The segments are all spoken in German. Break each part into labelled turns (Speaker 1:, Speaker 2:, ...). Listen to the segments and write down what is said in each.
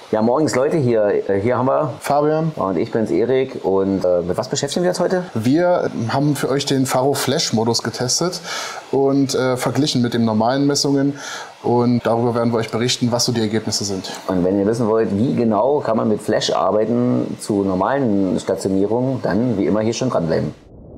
Speaker 1: Ja, morgens Leute, hier haben wir
Speaker 2: Fabian.
Speaker 1: und ich bin's Erik. Und mit was beschäftigen wir uns heute?
Speaker 2: Wir haben für euch den Faro Flash Modus getestet und verglichen mit den normalen Messungen. Und darüber werden wir euch berichten, was so die Ergebnisse sind.
Speaker 1: Und wenn ihr wissen wollt, wie genau kann man mit Flash arbeiten zu normalen Stationierungen, dann wie immer hier schon dranbleiben.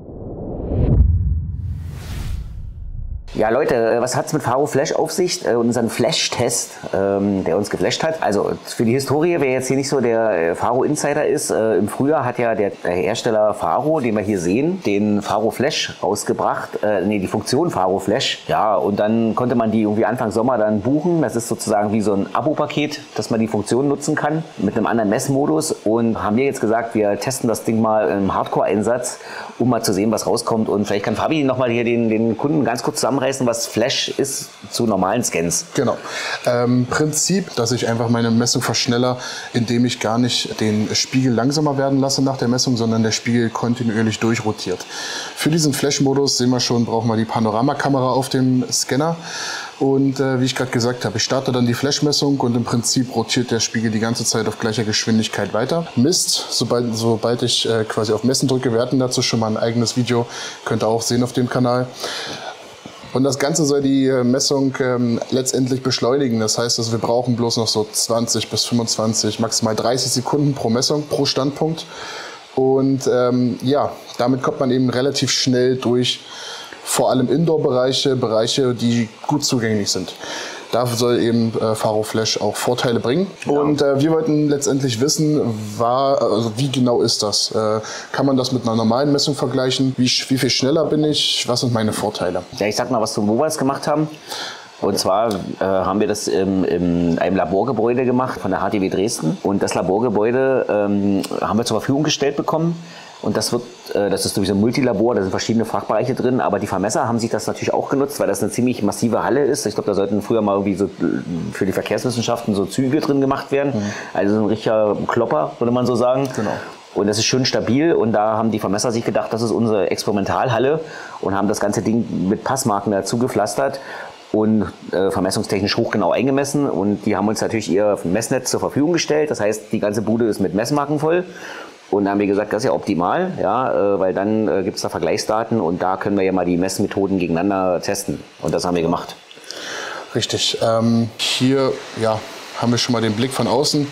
Speaker 1: Ja Leute, was hat's mit Faro Flash auf sich? Unseren Flash-Test, der uns geflasht hat. Also für die Historie, wer jetzt hier nicht so der Faro Insider ist, im Frühjahr hat ja der Hersteller Faro, den wir hier sehen, den Faro Flash rausgebracht. Die Funktion Faro Flash. Ja, und dann konnte man die irgendwie Anfang Sommer dann buchen. Das ist sozusagen wie so ein Abo-Paket, dass man die Funktion nutzen kann mit einem anderen Messmodus. Und haben wir jetzt gesagt, wir testen das Ding mal im Hardcore-Einsatz, um mal zu sehen, was rauskommt. Und vielleicht kann Fabi nochmal hier den Kunden ganz kurz zusammenreißen, was Flash ist zu normalen Scans.
Speaker 2: Genau. Prinzip, dass ich einfach meine Messung verschnelle, indem ich gar nicht den Spiegel langsamer werden lasse nach der Messung, sondern der Spiegel kontinuierlich durchrotiert. Für diesen Flash-Modus, sehen wir schon, brauchen wir die Panoramakamera auf dem Scanner. Und wie ich gerade gesagt habe, ich starte dann die Flash-Messung und im Prinzip rotiert der Spiegel die ganze Zeit auf gleicher Geschwindigkeit weiter. Misst, sobald ich quasi auf Messen drücke, wir hatten dazu schon mal ein eigenes Video, könnt ihr auch sehen auf dem Kanal. Und das Ganze soll die Messung letztendlich beschleunigen. Das heißt, also wir brauchen bloß noch so 20 bis 25, maximal 30 Sekunden pro Messung, pro Standpunkt. Und ja, damit kommt man eben relativ schnell durch vor allem Indoor-Bereiche, die gut zugänglich sind. Dafür soll eben Faro Flash auch Vorteile bringen. Ja. Und wir wollten letztendlich wissen, wie genau ist das? Kann man das mit einer normalen Messung vergleichen? Wie viel schneller bin ich? Was sind meine Vorteile?
Speaker 1: Ja, ich sag mal, was wo wir das gemacht haben. Und zwar haben wir das in einem Laborgebäude gemacht von der HTW Dresden. Und das Laborgebäude haben wir zur Verfügung gestellt bekommen. Und das ist durch so ein Multilabor, da sind verschiedene Fachbereiche drin, aber die Vermesser haben sich das natürlich auch genutzt, weil das eine ziemlich massive Halle ist. Ich glaube, da sollten früher mal irgendwie so für die Verkehrswissenschaften so Züge drin gemacht werden. Also so ein richtiger Klopper, würde man so sagen.
Speaker 2: Genau.
Speaker 1: Und das ist schön stabil und da haben die Vermesser sich gedacht, das ist unsere Experimentalhalle und haben das ganze Ding mit Passmarken dazu gepflastert und vermessungstechnisch hochgenau eingemessen. Und die haben uns natürlich ihr Messnetz zur Verfügung gestellt. Das heißt, die ganze Bude ist mit Messmarken voll. Und da haben wir gesagt, das ist ja optimal, ja, weil dann gibt es da Vergleichsdaten und da können wir ja mal die Messmethoden gegeneinander testen. Und das haben wir gemacht.
Speaker 2: Richtig. Hier ja, haben wir schon mal den Blick von außen.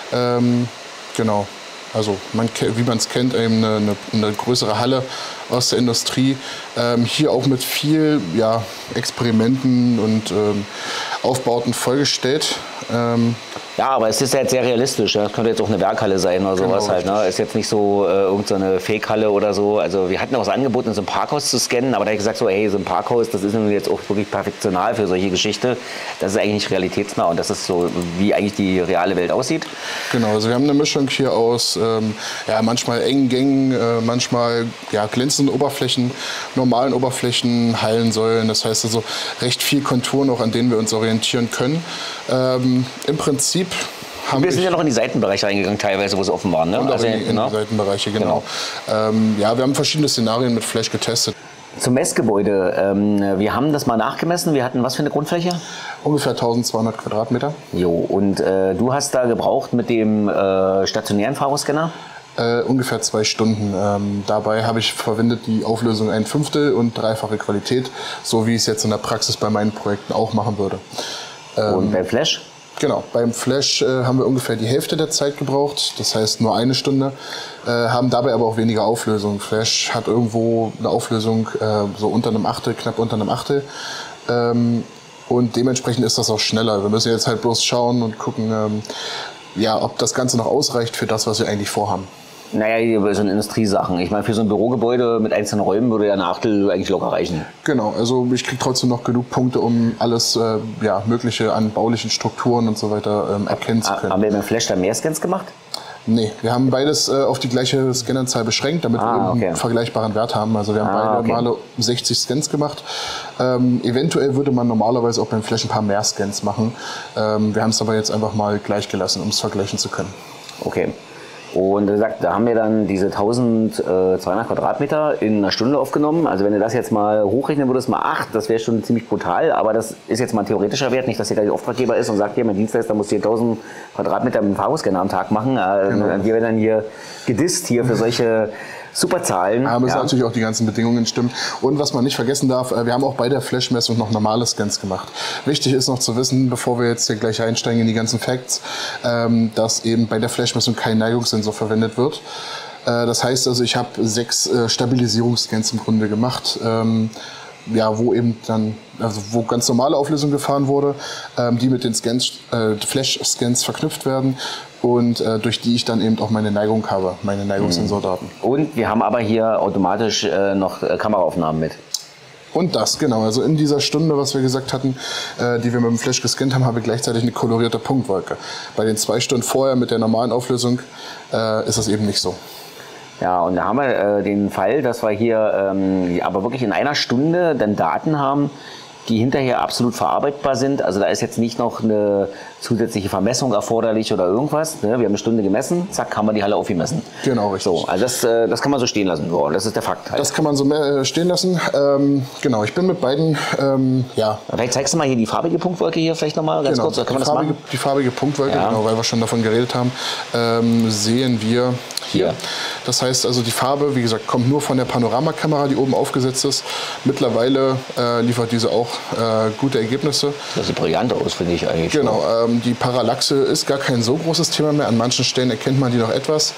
Speaker 2: Genau. Also wie man es kennt, eben eine größere Halle aus der Industrie. Hier auch mit viel Experimenten und Aufbauten vollgestellt.
Speaker 1: Ja, aber es ist ja jetzt sehr realistisch. Das könnte jetzt auch eine Werkhalle sein oder sowas genau, halt. Ne? Ist jetzt nicht so irgendeine Fake-Halle oder so. Also wir hatten auch das Angebot, in so ein Parkhaus zu scannen, aber da habe ich gesagt, so, hey, so ein Parkhaus, das ist jetzt auch wirklich perfektional für solche Geschichte. Das ist eigentlich nicht realitätsnah und das ist so, wie eigentlich die reale Welt aussieht.
Speaker 2: Genau, also wir haben eine Mischung hier aus manchmal engen Gängen, manchmal glänzenden Oberflächen, normalen Oberflächen, Hallensäulen. Das heißt also recht viel Konturen auch, an denen wir uns orientieren können. Im Prinzip
Speaker 1: wir sind ja noch in die Seitenbereiche reingegangen, teilweise, wo sie offen waren. Ne?
Speaker 2: Und auch in die Seitenbereiche, genau. Wir haben verschiedene Szenarien mit Flash getestet.
Speaker 1: Zum Messgebäude. Wir haben das mal nachgemessen. Wir hatten was für eine Grundfläche?
Speaker 2: Ungefähr 1200 Quadratmeter.
Speaker 1: Jo, und du hast da gebraucht mit dem stationären Faro-Scanner?
Speaker 2: Ungefähr 2 Stunden. Dabei habe ich verwendet die Auflösung 1/5 und 3-fache Qualität, so wie ich es jetzt in der Praxis bei meinen Projekten auch machen würde.
Speaker 1: Und beim Flash?
Speaker 2: Genau, beim Flash haben wir ungefähr die Hälfte der Zeit gebraucht, das heißt nur 1 Stunde, haben dabei aber auch weniger Auflösung. Flash hat irgendwo eine Auflösung so unter einem Achtel, knapp unter einem Achtel. Und dementsprechend ist das auch schneller. Wir müssen jetzt halt bloß schauen und gucken, ob das Ganze noch ausreicht für das, was wir eigentlich vorhaben.
Speaker 1: Naja, so eine Industriesachen. Ich meine, für so ein Bürogebäude mit einzelnen Räumen würde ja eine Achtel eigentlich locker reichen.
Speaker 2: Genau, also ich kriege trotzdem noch genug Punkte, um alles Mögliche an baulichen Strukturen und so weiter erkennen zu können.
Speaker 1: Haben wir mit Flash da mehr Scans gemacht?
Speaker 2: Nee, wir haben beides auf die gleiche Scannerzahl beschränkt, damit wir einen vergleichbaren Wert haben. Also wir haben beide Male 60 Scans gemacht. Eventuell würde man normalerweise auch beim Flash ein paar mehr Scans machen. Wir haben es aber jetzt einfach mal gleich gelassen, um es vergleichen zu können.
Speaker 1: Okay. Und er sagt, da haben wir dann diese 1200 Quadratmeter in einer Stunde aufgenommen. Also wenn du das jetzt mal hochrechnen würdest, mal 8, das wäre schon ziemlich brutal. Aber das ist jetzt mal ein theoretischer Wert, nicht, dass hier gleich Auftraggeber ist und sagt, hier, mein Dienstleister muss hier 1000 Quadratmeter mit dem Fahrscanner am Tag machen. Genau. Wir werden dann hier gedisst hier für solche Superzahlen.
Speaker 2: Aber müssen natürlich auch die ganzen Bedingungen stimmen. Und was man nicht vergessen darf, wir haben auch bei der Flash-Messung noch normale Scans gemacht. Wichtig ist noch zu wissen, bevor wir jetzt hier gleich einsteigen in die ganzen Facts, dass eben bei der Flash-Messung kein Neigungssensor verwendet wird. Das heißt also, ich habe 6 Stabilisierungsscans im Grunde gemacht. Ja, wo eben dann, also wo ganz normale Auflösung gefahren wurde, die mit den Scans, Flash-Scans verknüpft werden und durch die ich dann eben auch meine Neigung habe, meine Neigungssensordaten.
Speaker 1: Und wir haben aber hier automatisch noch Kameraaufnahmen mit.
Speaker 2: Und das, genau. Also in dieser Stunde, was wir gesagt hatten, die wir mit dem Flash gescannt haben, haben wir gleichzeitig eine kolorierte Punktwolke. Bei den 2 Stunden vorher mit der normalen Auflösung ist das eben nicht so.
Speaker 1: Ja, und da haben wir den Fall, dass wir hier aber wirklich in einer Stunde dann Daten haben, die hinterher absolut verarbeitbar sind. Also da ist jetzt nicht noch eine zusätzliche Vermessung erforderlich oder irgendwas. Ne? Wir haben eine Stunde gemessen, zack, haben wir die Halle aufgemessen.
Speaker 2: Genau, richtig.
Speaker 1: So, also das kann man so stehen lassen. So, das ist der Fakt halt.
Speaker 2: Das kann man so stehen lassen. Genau, ich bin mit beiden, ja.
Speaker 1: Vielleicht zeigst du mal hier die farbige Punktwolke hier vielleicht nochmal ganz kurz. Oder kann man das machen?
Speaker 2: Die farbige Punktwolke, genau, weil wir schon davon geredet haben, sehen wir hier. Das heißt also, die Farbe, wie gesagt, kommt nur von der Panoramakamera, die oben aufgesetzt ist. Mittlerweile liefert diese auch gute Ergebnisse.
Speaker 1: Das sieht brillant aus, finde ich eigentlich.
Speaker 2: Genau, die Parallaxe ist gar kein so großes Thema mehr. An manchen Stellen erkennt man die noch etwas.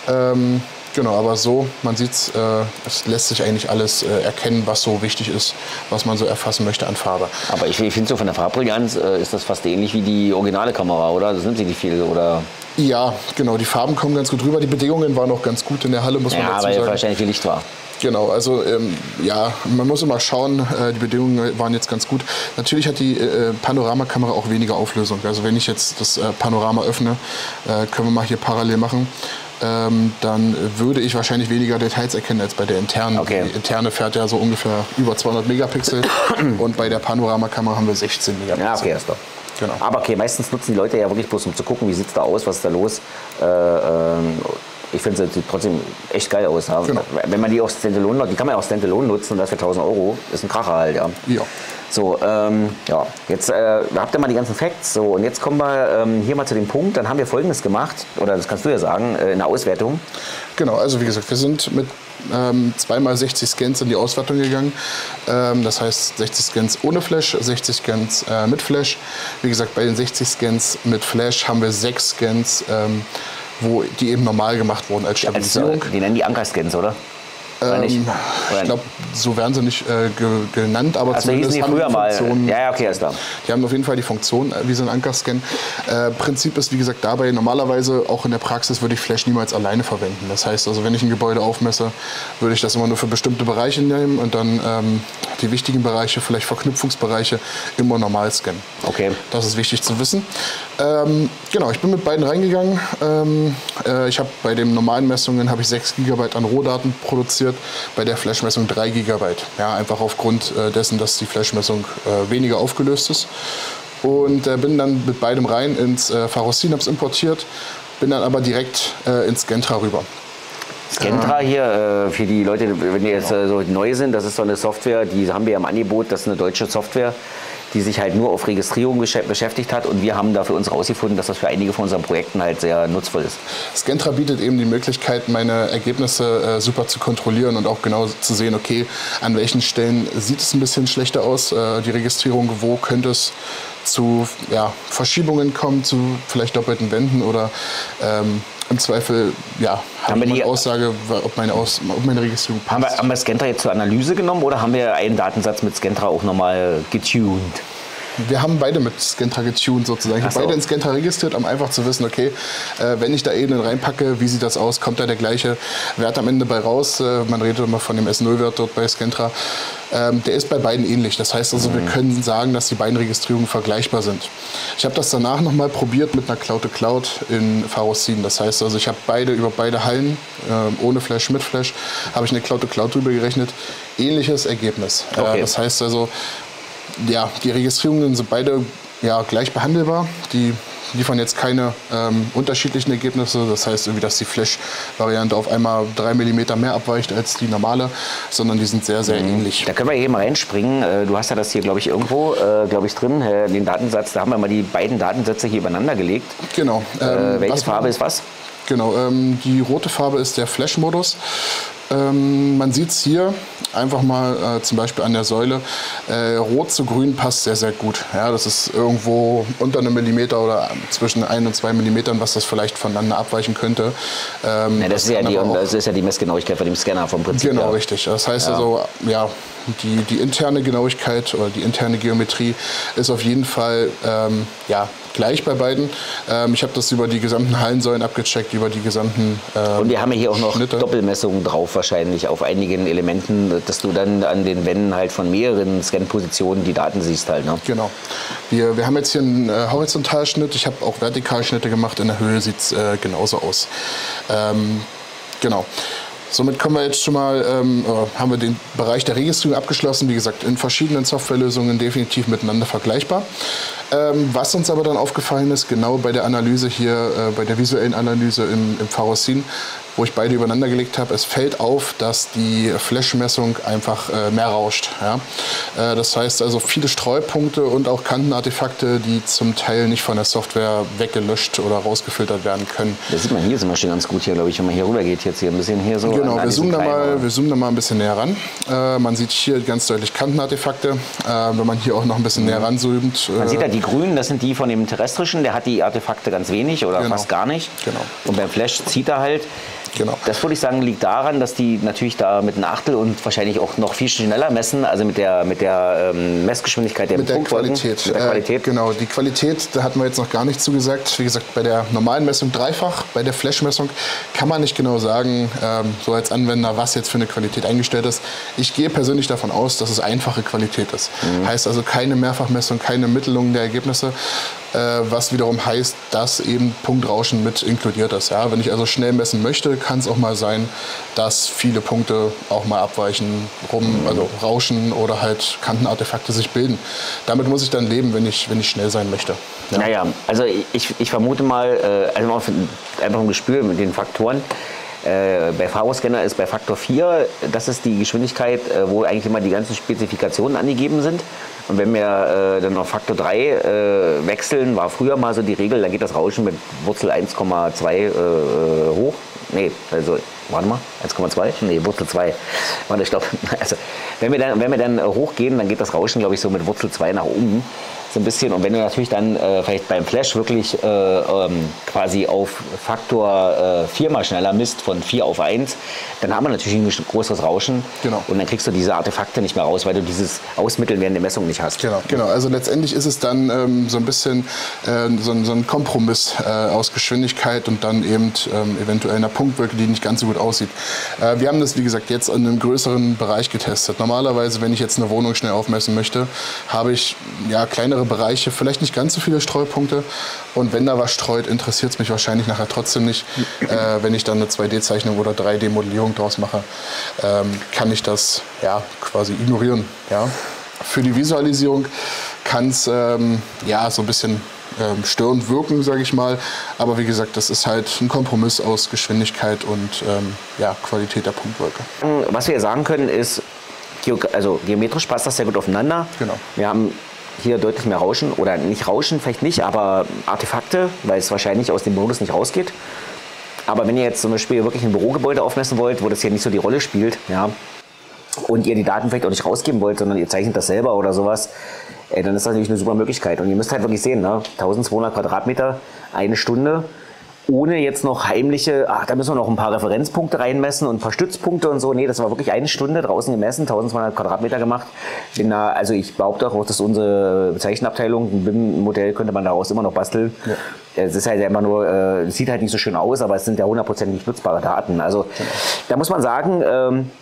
Speaker 2: Genau, aber so, man sieht es lässt sich eigentlich alles erkennen, was so wichtig ist, was man so erfassen möchte an Farbe.
Speaker 1: Aber ich finde so von der Farbbrillanz ist das fast ähnlich wie die originale Kamera, oder? Das nimmt sie nicht viel, oder?
Speaker 2: Ja, genau, die Farben kommen ganz gut rüber. Die Bedingungen waren auch ganz gut in der Halle, muss man dazu sagen.
Speaker 1: Ja, weil wahrscheinlich viel Licht war.
Speaker 2: Genau, also ja, man muss immer schauen, die Bedingungen waren jetzt ganz gut. Natürlich hat die Panoramakamera auch weniger Auflösung. Also wenn ich jetzt das Panorama öffne, können wir mal hier parallel machen, dann würde ich wahrscheinlich weniger Details erkennen als bei der internen.
Speaker 1: Okay.
Speaker 2: Die interne fährt ja so ungefähr über 200 Megapixel und bei der Panoramakamera haben wir 16 Megapixel.
Speaker 1: Ja, okay, das ist doch.
Speaker 2: Genau.
Speaker 1: Aber okay, meistens nutzen die Leute ja wirklich bloß, um zu gucken, wie sieht es da aus, was ist da los. Ich finde, es sieht trotzdem echt geil aus. Ja. Genau. Wenn man die auch Standalone, die kann man ja auch Standalone nutzen und das für 1000 Euro, ist ein Kracher halt, ja.
Speaker 2: Ja.
Speaker 1: So, ja, jetzt habt ihr mal die ganzen Facts. So, und jetzt kommen wir hier mal zu dem Punkt. Dann haben wir Folgendes gemacht, oder das kannst du ja sagen, in der Auswertung.
Speaker 2: Genau, also wie gesagt, wir sind mit 2x60 Scans in die Auswertung gegangen. Das heißt 60 Scans ohne Flash, 60 Scans mit Flash. Wie gesagt, bei den 60 Scans mit Flash haben wir 6 Scans, wo die eben normal gemacht wurden als Stabilisierung.
Speaker 1: Die nennen die Anker-Scans, oder?
Speaker 2: Ich glaube, so werden sie nicht genannt, aber
Speaker 1: also
Speaker 2: zumindest
Speaker 1: hießen die
Speaker 2: haben
Speaker 1: früher
Speaker 2: die Funktion,
Speaker 1: mal. Ja, okay, ist klar.
Speaker 2: Die haben auf jeden Fall die Funktion wie so ein Ankerscan. Prinzip ist, wie gesagt, dabei normalerweise auch in der Praxis würde ich Flash niemals alleine verwenden. Das heißt also, wenn ich ein Gebäude aufmesse, würde ich das immer nur für bestimmte Bereiche nehmen und dann die wichtigen Bereiche, vielleicht Verknüpfungsbereiche, immer normal scannen.
Speaker 1: Okay.
Speaker 2: Das ist wichtig zu wissen. Genau, ich bin mit beiden reingegangen. Ich habe bei den normalen Messungen habe ich 6 GB an Rohdaten produziert, bei der Flash-Messung 3 GB. Ja, einfach aufgrund dessen, dass die Flash-Messung weniger aufgelöst ist. Und bin dann mit beidem rein ins Pharosin, habe es importiert, bin dann aber direkt ins Scentra rüber.
Speaker 1: Scentra hier, für die Leute, wenn die jetzt so neu sind, das ist so eine Software, die haben wir im Angebot, das ist eine deutsche Software, die sich halt nur auf Registrierung beschäftigt hat, und wir haben da für uns rausgefunden, dass das für einige von unseren Projekten halt sehr nutzvoll ist.
Speaker 2: Scentra bietet eben die Möglichkeit, meine Ergebnisse super zu kontrollieren und auch genau zu sehen, okay, an welchen Stellen sieht es ein bisschen schlechter aus, die Registrierung, wo könnte es zu Verschiebungen kommen, zu vielleicht doppelten Wänden oder im Zweifel, habe ich eine Aussage, ob meine Registrierung passt.
Speaker 1: Haben wir Scentra jetzt zur Analyse genommen oder haben wir einen Datensatz mit Scentra auch nochmal getuned?
Speaker 2: Wir haben beide mit Scentra getuned sozusagen. Ich habe beide in Scentra registriert, um einfach zu wissen, okay, wenn ich da Ebenen reinpacke, wie sieht das aus? Kommt da der gleiche Wert am Ende bei raus? Man redet immer von dem S0-Wert dort bei Scentra. Der ist bei beiden ähnlich. Das heißt also, wir können sagen, dass die beiden Registrierungen vergleichbar sind. Ich habe das danach nochmal probiert mit einer Cloud-to-Cloud in Pharosin. Das heißt also, ich habe über beide Hallen, ohne Flash, mit Flash, habe ich eine Cloud-to-Cloud drüber gerechnet. Ähnliches Ergebnis.
Speaker 1: Okay.
Speaker 2: Das heißt also, die Registrierungen sind beide gleich behandelbar. Die liefern jetzt keine unterschiedlichen Ergebnisse. Das heißt irgendwie, dass die Flash-Variante auf einmal 3 mm mehr abweicht als die normale, sondern die sind sehr, sehr ähnlich.
Speaker 1: Da können wir hier mal reinspringen. Du hast ja das hier, glaube ich, irgendwo drin, den Datensatz. Da haben wir mal die beiden Datensätze hier übereinander gelegt.
Speaker 2: Genau.
Speaker 1: Welche Farbe ist was?
Speaker 2: Genau, die rote Farbe ist der Flash-Modus. Man sieht es hier einfach mal zum Beispiel an der Säule. Rot zu grün passt sehr, sehr gut. Ja, das ist irgendwo unter einem Millimeter oder zwischen 1 und 2 Millimetern, was das vielleicht voneinander abweichen könnte.
Speaker 1: Das ist ja die Messgenauigkeit von dem Scanner vom Prinzip.
Speaker 2: Genau, richtig. Das heißt also, ja, die interne Genauigkeit oder die interne Geometrie ist auf jeden Fall gleich bei beiden. Ich habe das über die gesamten Hallensäulen abgecheckt, über die gesamten
Speaker 1: Und wir haben ja hier auch noch
Speaker 2: Schnitte.
Speaker 1: Doppelmessungen drauf wahrscheinlich auf einigen Elementen, dass du dann an den Wänden halt von mehreren Scan-Positionen die Daten siehst halt. Ne?
Speaker 2: Genau. Wir haben jetzt hier einen Horizontalschnitt. Ich habe auch Vertikalschnitte gemacht. In der Höhe sieht es genauso aus. Genau. Somit können wir jetzt schon mal, haben wir den Bereich der Registrierung abgeschlossen. Wie gesagt, in verschiedenen Softwarelösungen definitiv miteinander vergleichbar. Was uns aber dann aufgefallen ist, genau bei der Analyse hier, bei der visuellen Analyse im Pharosin, wo ich beide übereinander gelegt habe, es fällt auf, dass die Flash-Messung einfach mehr rauscht. Ja? Das heißt also viele Streupunkte und auch Kantenartefakte, die zum Teil nicht von der Software weggelöscht oder rausgefiltert werden können.
Speaker 1: Das sieht man hier zum Beispiel ganz gut hier, glaube ich, wenn man hier rüber geht, jetzt hier ein bisschen hier so.
Speaker 2: Genau, wir zoomen da mal ein bisschen näher ran. Man sieht hier ganz deutlich Kantenartefakte. Wenn man hier auch noch ein bisschen näher ranzoomt.
Speaker 1: Man sieht da die grünen, das sind die von dem terrestrischen, der hat die Artefakte ganz wenig oder fast gar nicht.
Speaker 2: Genau.
Speaker 1: Und beim Flash zieht er halt.
Speaker 2: Genau.
Speaker 1: Das würde ich sagen, liegt daran, dass die natürlich da mit einem Achtel und wahrscheinlich auch noch viel schneller messen, also mit der Messgeschwindigkeit der Punktwolken.
Speaker 2: Mit der Qualität. Genau, die Qualität, da hatten wir jetzt noch gar nicht zugesagt. Wie gesagt, bei der normalen Messung dreifach, bei der Flash-Messung kann man nicht genau sagen, so als Anwender, was jetzt für eine Qualität eingestellt ist. Ich gehe persönlich davon aus, dass es einfache Qualität ist. Heißt also keine Mehrfachmessung, keine Mittelung der Ergebnisse. Was wiederum heißt, dass eben Punktrauschen mit inkludiert ist. Ja, wenn ich also schnell messen möchte, kann es auch mal sein, dass viele Punkte auch mal abweichen, also rauschen oder halt Kantenartefakte sich bilden. Damit muss ich dann leben, wenn ich schnell sein möchte.
Speaker 1: Ja. Naja, also ich vermute mal, einfach ein Gespür mit den Faktoren. Bei Pharo-Scanner ist bei Faktor 4, das ist die Geschwindigkeit, wo eigentlich immer die ganzen Spezifikationen angegeben sind. Und wenn wir dann auf Faktor 3 wechseln, war früher mal so die Regel, dann geht das Rauschen mit Wurzel 1,2 hoch. Nee, also, warte mal, 1,2? Nee, Wurzel 2. Warte, stopp. Also, wenn wir dann hochgehen, dann geht das Rauschen, glaube ich, so mit Wurzel 2 nach oben. So ein bisschen. Und wenn du natürlich dann vielleicht beim Flash wirklich quasi auf Faktor 4 mal schneller misst, von 4 auf 1, dann haben wir natürlich ein größeres Rauschen.
Speaker 2: Genau.
Speaker 1: Und dann kriegst du diese Artefakte nicht mehr raus, weil du dieses Ausmitteln während der Messung nicht hast.
Speaker 2: Genau. Also letztendlich ist es dann so ein bisschen so ein Kompromiss aus Geschwindigkeit und dann eben eventuell einer Punktwolke, die nicht ganz so gut aussieht. Wir haben das, wie gesagt, jetzt in einem größeren Bereich getestet. Normalerweise, wenn ich jetzt eine Wohnung schnell aufmessen möchte, habe ich kleinere Bereiche, vielleicht nicht ganz so viele Streupunkte. Und wenn da was streut, interessiert es mich wahrscheinlich nachher trotzdem nicht. Wenn ich dann eine 2D-Zeichnung oder 3D-Modellierung draus mache, kann ich das quasi ignorieren. Ja? Für die Visualisierung kann es so ein bisschen störend wirken, sage ich mal. Aber wie gesagt, das ist halt ein Kompromiss aus Geschwindigkeit und Qualität der Punktwolke.
Speaker 1: Was wir sagen können ist, also geometrisch passt das sehr gut aufeinander.
Speaker 2: Genau.
Speaker 1: Wir haben hier deutlich mehr Rauschen oder nicht Rauschen, vielleicht nicht, aber Artefakte, weil es wahrscheinlich aus dem Modus nicht rausgeht. Aber wenn ihr jetzt zum Beispiel wirklich ein Bürogebäude aufmessen wollt, wo das hier nicht so die Rolle spielt, und ihr die Daten vielleicht auch nicht rausgeben wollt, sondern ihr zeichnet das selber oder sowas, dann ist das natürlich eine super Möglichkeit. Und ihr müsst halt wirklich sehen, 1200 Quadratmeter, eine Stunde, ohne jetzt noch heimliche, da müssen wir noch ein paar Referenzpunkte reinmessen und ein paar Stützpunkte und so. Nee, das war wirklich eine Stunde draußen gemessen, 1200 Quadratmeter gemacht. Also ich behaupte auch, das ist unsere Zeichenabteilung. Ein BIM-Modell könnte man daraus immer noch basteln. Ja. Es ist halt einfach nur, es sieht halt nicht so schön aus, aber es sind ja 100% nutzbare Daten. Also da muss man sagen,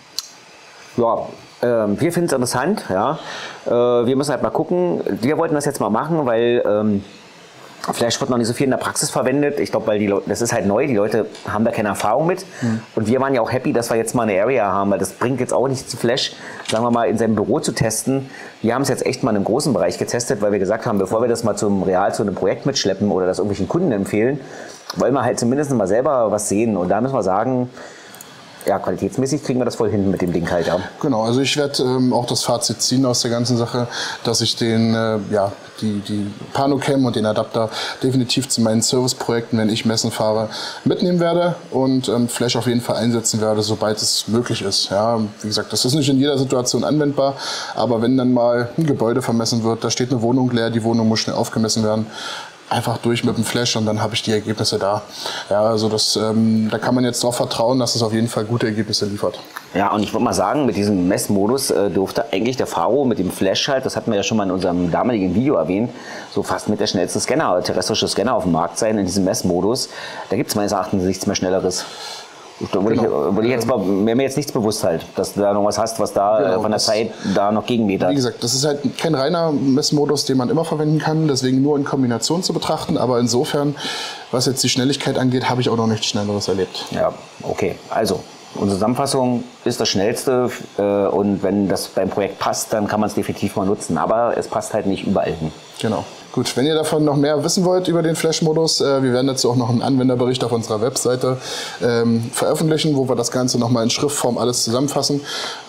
Speaker 1: wir finden es interessant. Ja. Wir müssen halt mal gucken. Wir wollten das jetzt mal machen, weil Flash wird noch nicht so viel in der Praxis verwendet. Ich glaube, weil das ist halt neu, die Leute haben da keine Erfahrung mit. Und wir waren ja auch happy, dass wir jetzt mal eine Area haben, weil das bringt jetzt auch nichts zu Flash, sagen wir mal, in seinem Büro zu testen. Wir haben es jetzt echt mal in einem großen Bereich getestet, weil wir gesagt haben, bevor wir das mal zu einem Projekt mitschleppen oder das irgendwelchen Kunden empfehlen, wollen wir halt zumindest mal selber was sehen. Und da müssen wir sagen, ja, qualitätsmäßig kriegen wir das voll hin mit dem Ding halt, ja.
Speaker 2: Genau, also ich werde auch das Fazit ziehen aus der ganzen Sache, dass ich den, die PanoCam und den Adapter definitiv zu meinen Serviceprojekten, wenn ich Messen fahre, mitnehmen werde und Flash auf jeden Fall einsetzen werde, sobald es möglich ist. Ja, wie gesagt, das ist nicht in jeder Situation anwendbar, aber wenn dann mal ein Gebäude vermessen wird, da steht eine Wohnung leer, die Wohnung muss schnell aufgemessen werden, einfach durch mit dem Flash und dann habe ich die Ergebnisse da. Ja, also da kann man jetzt darauf vertrauen, dass es auf jeden Fall gute Ergebnisse liefert.
Speaker 1: Ja, und ich würde mal sagen, mit diesem Messmodus durfte eigentlich der Faro mit dem Flash halt, das hatten wir ja schon mal in unserem damaligen Video erwähnt, so fast mit der schnellste Scanner, terrestrische Scanner auf dem Markt sein in diesem Messmodus. Da gibt es meines Erachtens nichts mehr Schnelleres. Da wäre mir jetzt nichts bewusst halt, dass du da noch was hast, was da von der Zeit da noch gegenmetert.
Speaker 2: Wie gesagt, das ist halt kein reiner Messmodus, den man immer verwenden kann, deswegen nur in Kombination zu betrachten, aber insofern, was jetzt die Schnelligkeit angeht, habe ich auch noch nichts Schnelleres erlebt.
Speaker 1: Ja, okay, also unsere Zusammenfassung ist das Schnellste und wenn das beim Projekt passt, dann kann man es definitiv mal nutzen, aber es passt halt nicht überall hin.
Speaker 2: Genau. Gut, wenn ihr davon noch mehr wissen wollt über den Flash-Modus, wir werden dazu auch noch einen Anwenderbericht auf unserer Webseite veröffentlichen, wo wir das Ganze nochmal in Schriftform alles zusammenfassen.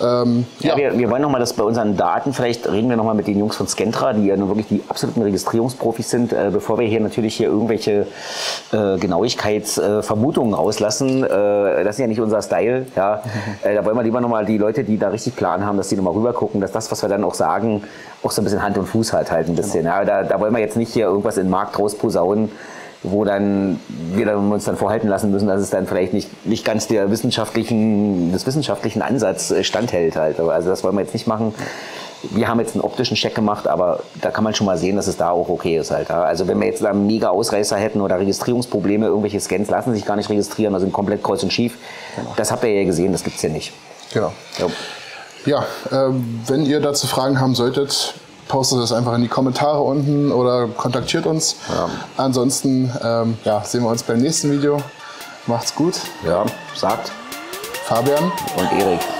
Speaker 1: Wir wollen nochmal, dass bei unseren Daten, vielleicht reden wir nochmal mit den Jungs von Scentra, die ja nun wirklich die absoluten Registrierungsprofis sind, bevor wir hier natürlich irgendwelche Genauigkeitsvermutungen auslassen. Das ist ja nicht unser Style. Ja. Da wollen wir lieber nochmal die Leute, die da richtig Plan haben, dass die nochmal rüber gucken, dass das, was wir dann auch sagen, auch so ein bisschen Hand und Fuß hat halt ein bisschen. Genau. Ja, da wollen wir jetzt nicht hier irgendwas in den Markt rausposaunen, wo dann wir uns dann vorhalten lassen müssen, dass es dann vielleicht nicht ganz des wissenschaftlichen Ansatz standhält halt. Also das wollen wir jetzt nicht machen. Wir haben jetzt einen optischen Check gemacht, aber da kann man schon mal sehen, dass es da auch okay ist halt. Ja. Also wenn wir jetzt da einen mega Ausreißer hätten oder Registrierungsprobleme, irgendwelche Scans lassen sich gar nicht registrieren, also sind komplett kreuz und schief. Genau. Das habt ihr ja gesehen, das gibt's ja nicht.
Speaker 2: Genau. Ja, wenn ihr dazu Fragen haben solltet, postet es einfach in die Kommentare unten oder kontaktiert uns. Ja. Ansonsten sehen wir uns beim nächsten Video. Macht's gut.
Speaker 1: Ja, sagt
Speaker 2: Fabian
Speaker 1: und Erik.